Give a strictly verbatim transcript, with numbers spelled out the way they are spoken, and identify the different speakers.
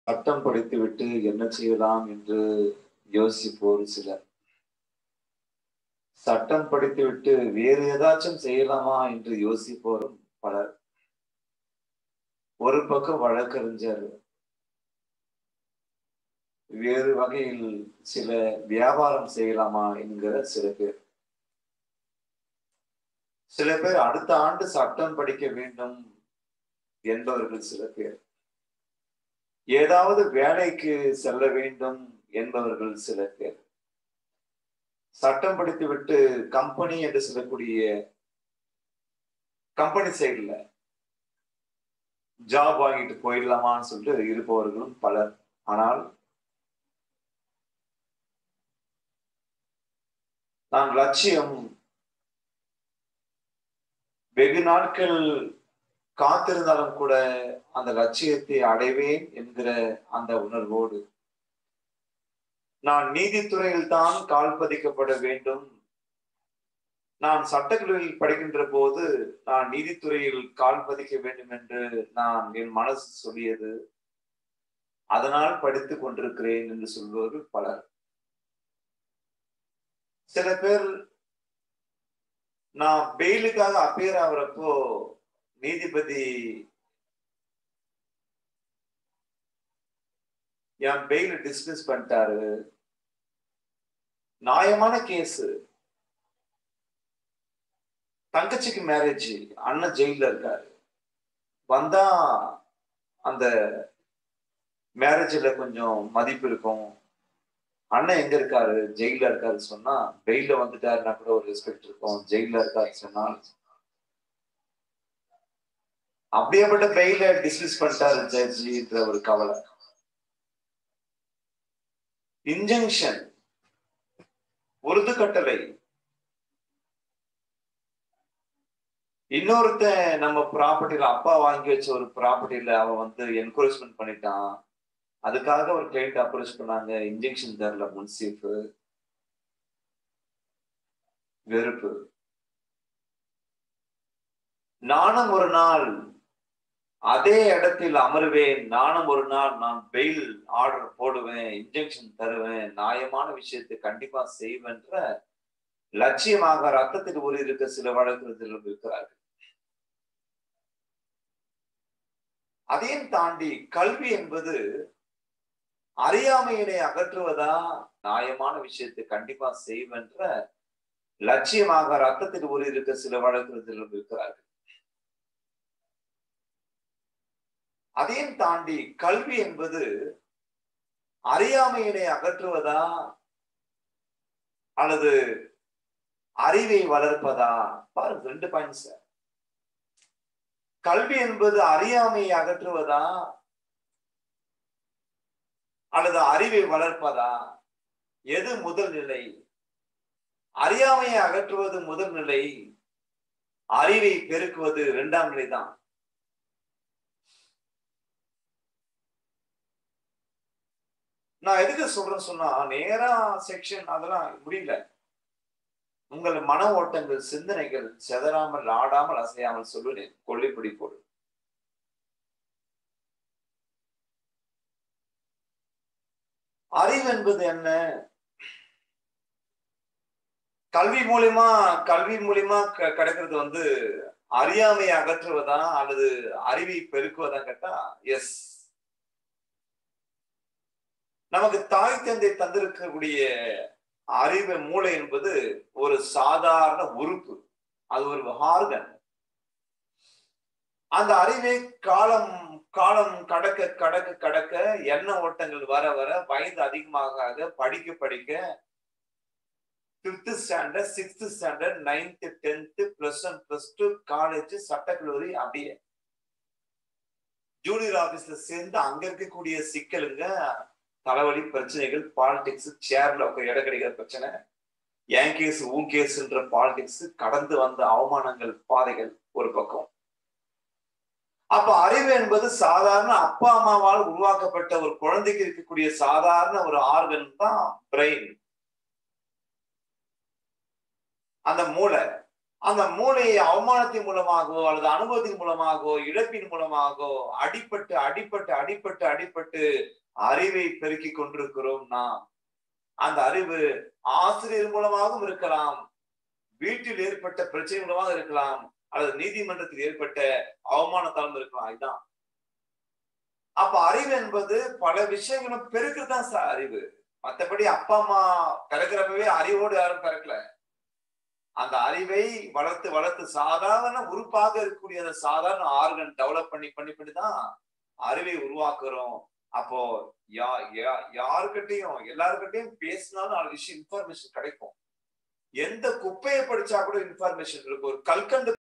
Speaker 1: சட்டம் படித்துவிட்டு என்ன செய்யலாம் என்று யோசிப்போர் சிலர். சட்டம் படித்துவிட்டு வேறு ஏதாச்சும் செய்யலாமா என்று யோசிப்போரும் பலர். ஒரு பக்கம் வழக்கறிஞர், வேறு வகையில் சில வியாபாரம் செய்யலாமா என்கிற சில பேர். சில பேர் அடுத்த ஆண்டு சட்டம் படிக்க வேண்டும் என்பவர்கள் சில பேர். ஏதாவது வேலைக்கு செல்ல வேண்டும் என்பவர்கள் சில பேர். சட்டம் படித்துவிட்டு கம்பெனி என்று சொல்லக்கூடிய கம்பெனி சைடுல ஜாப் வாங்கிட்டு போயிடலாமான்னு சொல்லிட்டு இருப்பவர்களும் பலர். ஆனால் நான் லட்சியம் வெகு நாட்கள் காத்திருந்தாலும் கூட அந்த லட்சியத்தை அடைவேன் என்கிற அந்த உணர்வோடு நான் நீதித்துறையில் தான் கால் பதிக்கப்பட வேண்டும். நான் சட்டக்கல்லூரியில் படிக்கின்ற போது நான் நீதித்துறையில் கால் பதிக்க வேண்டும் என்று நான் என் மனசு சொல்லியது. அதனால் படித்துக் கொண்டிருக்கிறேன் என்று சொல்பவர்கள் பலர். சில பேர் நான் பெயிலுக்காக அப்பியர் ஆகிறப்போ நீதிபதி என் பெயில் டிஸ்மிஸ் பண்ணிட்டாரு. நியாயமான கேஸ். தங்கச்சிக்கு மேரேஜ், அண்ணன் ஜெயில இருக்காரு. வந்தா அந்த மேரேஜ்ல கொஞ்சம் மதிப்பு இருக்கும். அண்ணன் எங்க இருக்காரு? ஜெயில இருக்காரு சொன்னா, பெயில வந்துட்டாருன்னா கூட ஒரு ரெஸ்பெக்ட் இருக்கும். ஜெயில இருக்காரு சொன்னால், அப்படியேப்பட்ட பெயில டிஸ்மிஸ் பண்ணிட்டாரு ஜட்ஜின்ற ஒரு கவலை. இன்ஜங்ஷன், உருது கட்டளை. இன்னொருத்த நம்ம ப்ராப்பர்ட்டியில அப்பா வாங்கி வச்ச ஒரு ப்ராப்பர்ட்டியில அவன் வந்து என்கரேஜ்மெண்ட் பண்ணிட்டான். அதுக்காக ஒரு கிளைண்ட் அப்ரோச் பண்ணாங்க. இன்ஜெக்ஷன் தரல முன்சீஃப். வெறுப்பு. நானும் ஒரு நாள் அதே இடத்தில் அமர்வேன். நானும் ஒரு நாள் நான் பெயில் ஆர்டர் போடுவேன், இன்ஜெக்ஷன் தருவேன், நியாயமான விஷயத்தை கண்டிப்பா செய்வேன்ற லட்சியமாக ரத்தத்தில் ஊறி இருக்க சில வழக்கறிஞர்கள் இருக்கிறார்கள். அதையும் தாண்டி கல்வி என்பது அறியாமையினை அகற்றுவதா, நியாயமான விஷயத்தை கண்டிப்பா செய்வென்ற லட்சியமாக ரத்தத்தில் ஊறி இருக்க சில வழக்கறிஞர்கள் இருக்கிறார்கள். அதையும் தாண்டி கல்வி என்பது அறியாமையினை அகற்றுவதா அல்லது அறிவை வளர்ப்பதா? பாருங்க, ரெண்டு பாயிண்ட்ஸ். கல்வி என்பது அறியாமையை அகற்றுவதா அல்லது அறிவை வளர்ப்பதா? எது முதல் நிலை? அறியாமையை அகற்றுவது முதல் நிலை, அறிவை பெருக்குவது இரண்டாம் நிலை தான். நான் எதுக்கு சொல்றேன்னு சொன்னா, நேரா செக்ஷன் அதெல்லாம் முடியல. உங்கள் மன ஓட்டங்கள், சிந்தனைகள் செதறாமல், ஆடாமல், அசையாமல் சொல்லுவேன். கொள்ளைப்படி போடு. அறிவு என்பது என்ன? கல்வி மூலியமா கல்வி மூலியமா கிடைக்கிறது வந்து அறியாமையை அகற்றுவதா அல்லது அறிவை பெருக்குவதா கேட்டா எஸ். நமக்கு தாய் தந்தை தந்திருக்கக்கூடிய அறிவு மூளை என்பது ஒரு சாதாரண உறுப்பு. அது ஒரு ஆர்கன். அந்த அறிவை காலம் காலம் கடக்க கடக்க கடக்க எண்ண ஓட்டங்கள் வர வர வயது அதிகமாக படிக்க படிக்க fifth standard, sixth standard, ninth, tenth, plus one, plus two, college, சட்டக்கல்லூரி, அப்படியே ஜூனியர் ஆபீஸ்ல சேர்ந்து அங்க இருக்கக்கூடிய சிக்கலுங்க, தலைவலி பிரச்சனைகள், பாலிடிக்ஸ், சேர்ல இடம் கிடைக்கிற பிரச்சனை, என் கேஸ் உன் கேஸ்ன்ற பாலிடிக்ஸ், கடந்து வந்த அவமானங்கள், பாதைகள் ஒரு பக்கம். அப்ப அறிவு என்பது சாதாரண அப்பா அம்மாவால் உருவாக்கப்பட்ட ஒரு குழந்தைக்கு இருக்கக்கூடிய சாதாரண ஒரு ஆர்கன் தான் பிரெயின், அந்த மூளை. அந்த மூளையை அவமானத்தின் மூலமாகவோ அல்லது அனுபவத்தின் மூலமாகவோ இழப்பின் மூலமாகவோ அடிபட்டு அடிபட்டு அடிபட்டு அடிபட்டு அறிவை பெருக்கிக் கொண்டிருக்கிறோம் நாம். அந்த அறிவு ஆசிரியர் மூலமாகவும் இருக்கலாம், வீட்டில் ஏற்பட்ட பிரச்சனை மூலமாக இருக்கலாம், அல்லது நீதிமன்றத்தில் ஏற்பட்ட அவமானத்தாலும் இருக்கலாம். இதுதான். அப்ப அறிவு என்பது பல விஷயங்களும் பெருக்குதான் சார் அறிவு. மற்றபடி அப்பா அம்மா பிறக்கிறப்பவே அறிவோடு யாரும் பிறக்கல. அந்த அறிவை வளர்த்து வளர்த்து சாதாரண உறுப்பாக இருக்கக்கூடிய அந்த சாதாரண ஆர்கன் டெவலப் பண்ணி பண்ணி பண்ணிதான் அறிவை உருவாக்குறோம். அப்போ யா யாருக்கிட்டையும் எல்லாருக்கிட்டையும் பேசினாலும் நாலு விஷயம் இன்ஃபர்மேஷன் கிடைக்கும். எந்த குப்பையை படிச்சா கூட இன்ஃபர்மேஷன் இருக்கும். ஒரு கல்கண்டு